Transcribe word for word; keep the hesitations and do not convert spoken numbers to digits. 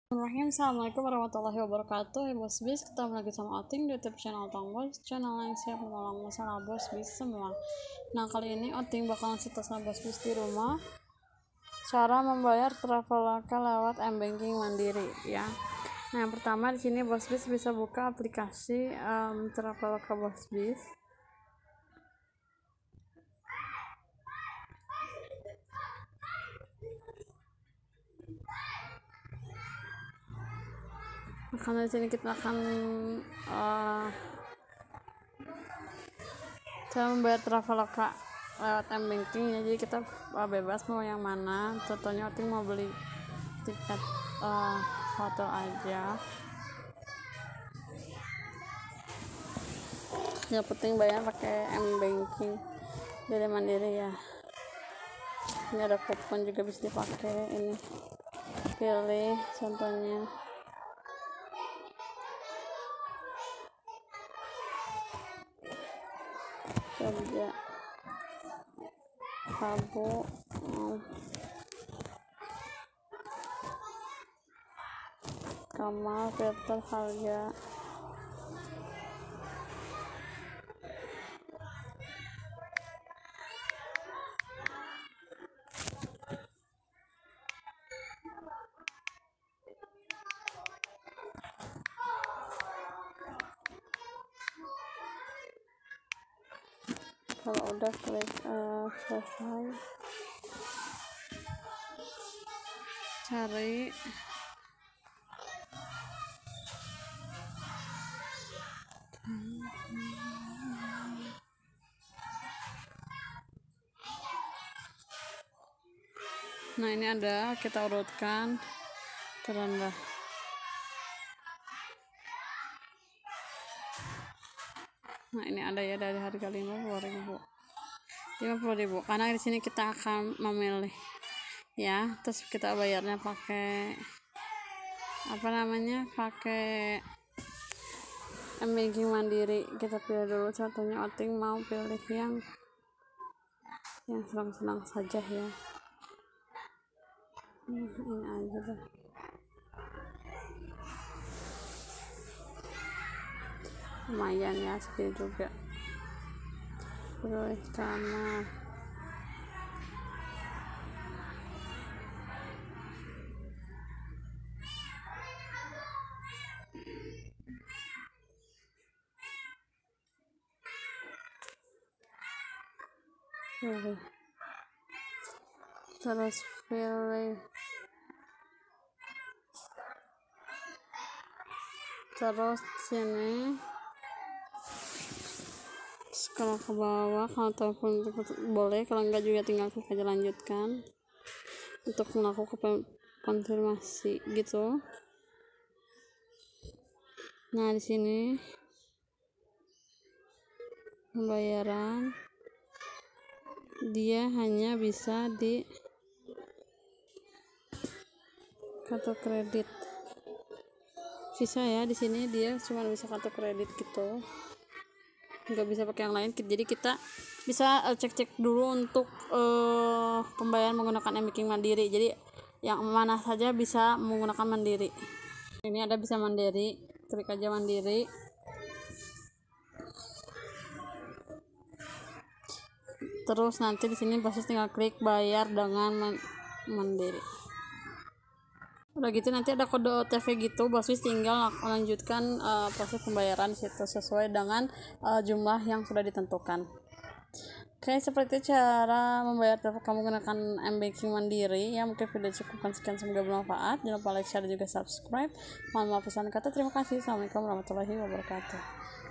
Bismillahirrahmanirrahim. Assalamualaikum warahmatullahi wabarakatuh. Hey bos bis, ketemu lagi sama Oting di YouTube channel Tang Bos, channel yang siap menolong masalah bos bis semua. Nah, kali ini Oting bakal ngasih tahu sama bos bis di rumah cara membayar Traveloka lewat m-banking mandiri ya. Nah, yang pertama di sini bos bis bisa buka aplikasi um, Traveloka bos bis. Karena di sini kita akan uh, cara membayar Traveloka lewat m-banking ya, jadi kita uh, bebas mau yang mana. Contohnya Oting mau beli tiket uh, hotel aja, yang penting bayar pakai m-banking dari mandiri ya. Ini ada kupon juga bisa dipakai, ini pilih contohnya kerja Rabu um, Kamal filter harga kalau udah klik uh, selesai, cari nah ini ada, kita urutkan terendah. Nah ini ada ya, dari harga lima puluh ribu lima puluh ribu karena di sini kita akan memilih ya. Terus kita bayarnya pakai apa namanya pakai m-banking mandiri. Kita pilih dulu, contohnya Oting mau pilih yang yang senang-senang saja ya. Nah, ini aja deh, lumayan ya segini juga. Pilih kamar, pilih terus pilih terus sini scroll ke bawah. Kalau telepon boleh, kalau enggak juga tinggal klik aja lanjutkan untuk melakukan konfirmasi gitu. Nah di sini pembayaran dia hanya bisa di kartu kredit Visa ya. Di sini dia cuma bisa kartu kredit gitu, nggak bisa pakai yang lain. Jadi kita bisa uh, cek-cek dulu untuk uh, pembayaran menggunakan m-banking mandiri. Jadi yang mana saja bisa menggunakan mandiri. Ini ada bisa mandiri, klik aja mandiri. Terus nanti di sini pasti tinggal klik bayar dengan mandiri. Udah gitu nanti ada kode O T P gitu, basis tinggal lanjutkan uh, proses pembayaran situ sesuai dengan uh, jumlah yang sudah ditentukan. Oke, seperti itu cara membayar kamu menggunakan m-banking mandiri ya. Mungkin video cukupkan sekian, semoga bermanfaat. Jangan lupa like, share, dan juga subscribe. Mohon maaf pesan kata, terima kasih. Assalamualaikum warahmatullahi wabarakatuh.